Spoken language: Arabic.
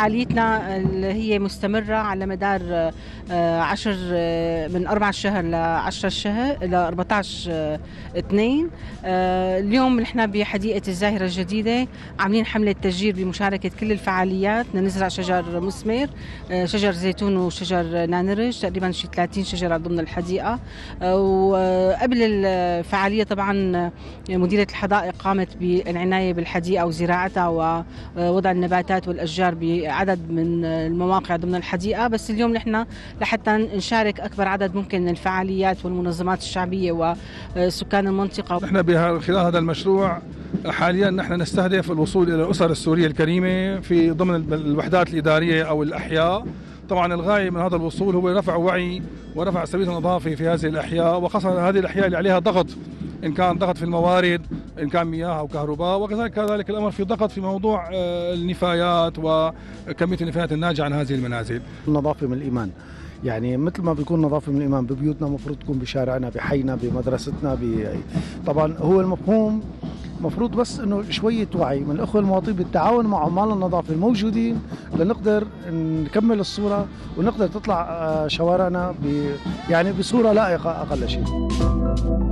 فعاليتنا اللي هي مستمرة على مدار 10 من 4 شهر ل 10 شهر ل 14 2. اليوم نحن بحديقة الزاهرة الجديدة عاملين حملة تشجير بمشاركة كل الفعاليات. بدنا نزرع شجر مثمر، شجر زيتون وشجر نانرج، تقريبا شي 30 شجرة ضمن الحديقة. وقبل الفعالية طبعا مديرة الحدائق قامت بالعناية بالحديقة وزراعتها ووضع النباتات والأشجار بعدد من المواقع ضمن الحديقة. بس اليوم نحن لحتى نشارك أكبر عدد ممكن من الفعاليات والمنظمات الشعبية وسكان المنطقة. نحن خلال هذا المشروع حاليا نحن نستهدف الوصول إلى الأسر السورية الكريمة في ضمن الوحدات الإدارية أو الأحياء. طبعا الغاية من هذا الوصول هو رفع وعي ورفع سبيل النظافة في هذه الأحياء، وخاصة هذه الأحياء اللي عليها ضغط، إن كان ضغط في الموارد، إن كان مياه أو كهرباء، وكذلك الأمر في ضغط في موضوع النفايات وكمية النفايات الناتجة عن هذه المنازل. النظافة من الإيمان، يعني مثل ما بيكون نظافة من الإيمان ببيوتنا مفروض تكون بشارعنا، بحينا، بمدرستنا، طبعا هو المفهوم مفروض بس انه شويه وعي من الاخوه المواطنين بالتعاون مع عمال النظافه الموجودين لنقدر نكمل الصوره ونقدر تطلع شوارعنا يعني بصوره لائقه اقل شيء.